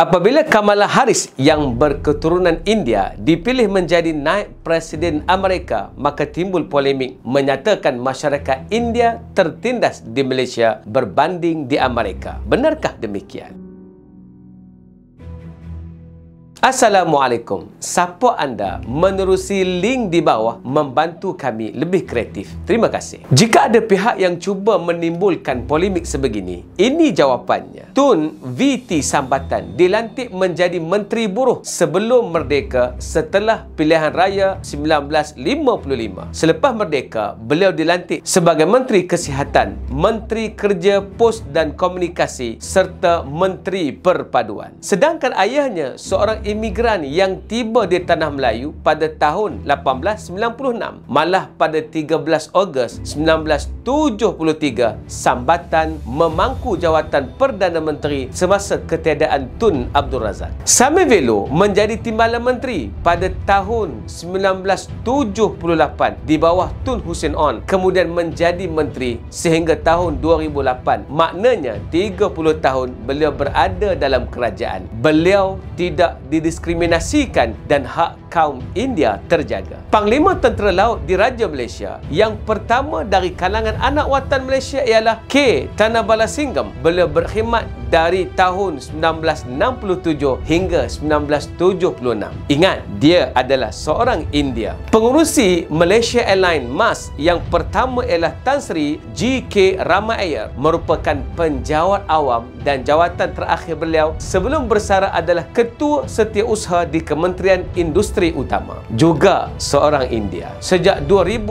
Apabila Kamala Harris yang berketurunan India dipilih menjadi naib Presiden Amerika, maka timbul polemik menyatakan masyarakat India tertindas di Malaysia berbanding di Amerika. Benarkah demikian? Assalamualaikum. Siapa anda menerusi link di bawah membantu kami lebih kreatif. Terima kasih. Jika ada pihak yang cuba menimbulkan polemik sebegini, ini jawapannya. Tun VT Sambatan dilantik menjadi Menteri Buruh sebelum merdeka setelah pilihan raya 1955. Selepas merdeka, beliau dilantik sebagai Menteri Kesihatan, Menteri Kerja, Pos dan Komunikasi serta Menteri Perpaduan. Sedangkan ayahnya seorang imigran yang tiba di Tanah Melayu pada tahun 1896. Malah pada 13 Ogos 1973, Sambatan memangku jawatan Perdana Menteri semasa ketiadaan Tun Abdul Razak. Samir Velo menjadi Timbalan Menteri pada tahun 1978 di bawah Tun Hussein On, kemudian menjadi Menteri sehingga tahun 2008. Maknanya 30 tahun beliau berada dalam kerajaan. Beliau tidak didiskriminasikan dan hak kaum India terjaga. Panglima Tentera Laut Diraja Malaysia yang pertama dari kalangan anak watan Malaysia ialah K. Tanah Bala Singgam. Beliau berkhidmat dari tahun 1967 hingga 1976. Ingat, dia adalah seorang India. Pengurusi Malaysia Airlines MAS yang pertama ialah Tan Sri G.K. Ramaiah, merupakan penjawat awam dan jawatan terakhir beliau sebelum bersara adalah Ketua Setiausaha di Kementerian Industri Utama. Juga seorang India. Sejak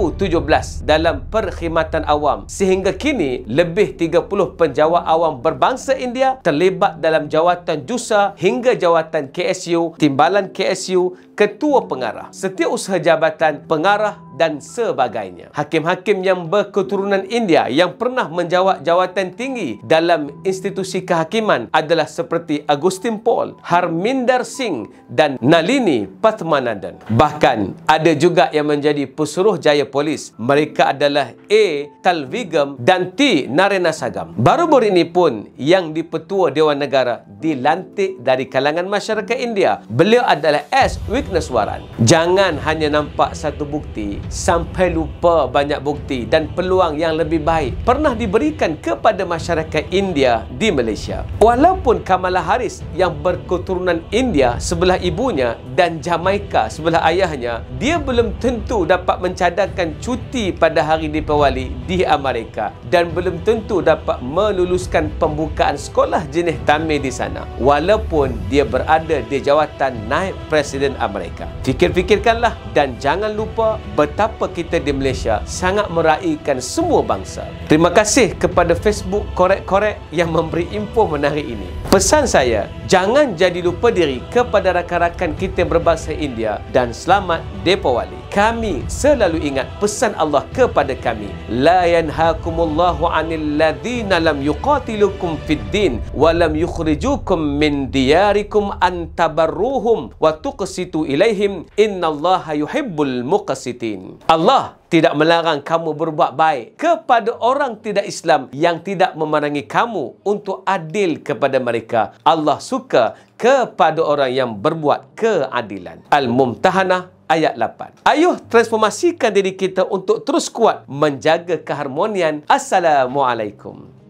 2017 dalam perkhidmatan awam sehingga kini lebih 30 penjawat awam berbangsa India terlibat dalam jawatan JUSA hingga jawatan KSU, Timbalan KSU, Ketua Pengarah, Setiausaha Jabatan Pengarah dan sebagainya. Hakim-hakim yang berketurunan India yang pernah menjawat jawatan tinggi dalam institusi kehakiman adalah seperti Agustin Paul, Harminder Singh dan Nalini Padmanabhan. Bahkan ada juga yang menjadi Pesuruhjaya Polis. Mereka adalah A. Talvigam dan T. Narenasagam. Baru-baru ini pun yang Dipetua Dewan Negara dilantik dari kalangan masyarakat India. Beliau adalah S. Wigneswaran. Jangan hanya nampak satu bukti sampai lupa banyak bukti dan peluang yang lebih baik pernah diberikan kepada masyarakat India di Malaysia. Walaupun Kamala Harris yang berketurunan India sebelah ibunya dan Jamaika sebelah ayahnya, dia belum tentu dapat mencadangkan cuti pada hari Deepawali di Amerika dan belum tentu dapat meluluskan pembukaan sekolah jenis tamil di sana walaupun dia berada di jawatan naib Presiden Amerika. Fikir-fikirkanlah dan jangan lupa betapa kita di Malaysia sangat meraihkan semua bangsa. Terima kasih kepada Facebook Korek-Korek yang memberi info menarik ini. Pesan saya, jangan jadi lupa diri kepada rakan-rakan kita berbangsa India dan selamat Deepawali. Kami selalu ingat pesan Allah kepada kami. La yanhaakumullahu 'anil ladzina lam yuqatilukum fid din wa lam yukhrijukum min diyarikum an tabarruhum wa tuqsitu ilaihim innallaha yuhibbul muqsitin. Allah tidak melarang kamu berbuat baik kepada orang tidak Islam yang tidak memerangi kamu untuk adil kepada mereka. Allah suka kepada orang yang berbuat keadilan. Al-Mumtahanah ayat 8. Ayuh transformasikan diri kita untuk terus kuat menjaga keharmonian. Assalamualaikum.